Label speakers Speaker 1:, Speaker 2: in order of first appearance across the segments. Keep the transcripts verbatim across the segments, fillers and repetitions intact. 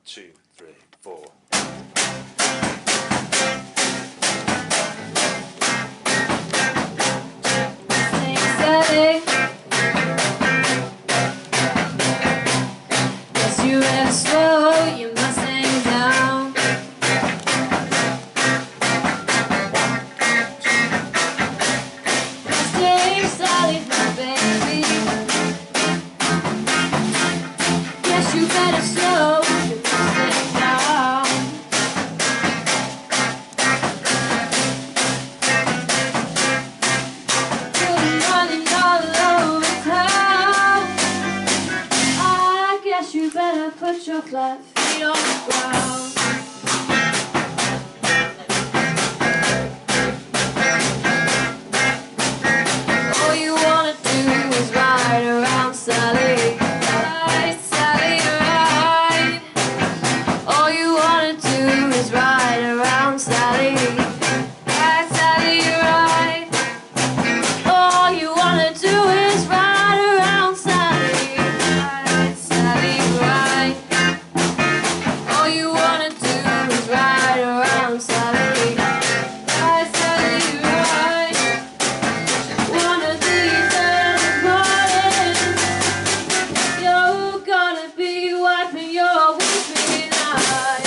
Speaker 1: two, three, four.
Speaker 2: Yes, you better slow your Mustang down. Mustang Sally, my baby. Yes, you better slow your Mustang down. You'll be running all over town. I guess you better put your flat feet on the ground. All you wanna do is ride around Sally. Ride, Sally, ride. All you wanna do is ride around Sally. Ride, Sally, ride. All you wanna do is ride around Sally. Ride, Sally, ride. All you wanna do is ride around Sally. Ride, Sally, ride. One of these early mornings, you're gonna be wiping your weeping eyes.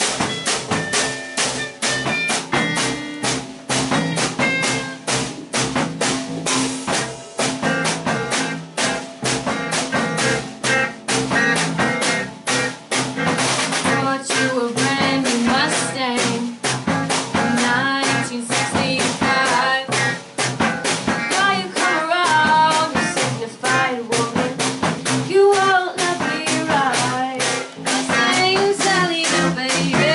Speaker 2: Bought you a brand new Mustang in nineteen sixty-five. Now you come around, you signified woman, you won't let me ride. Mustang Sally, now baby.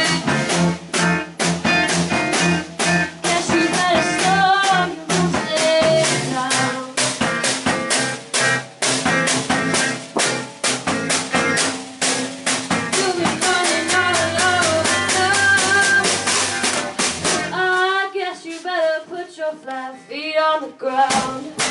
Speaker 2: Guess you better slow your Mustang down. You've been running all over town. I guess you better put your flat feet on the ground.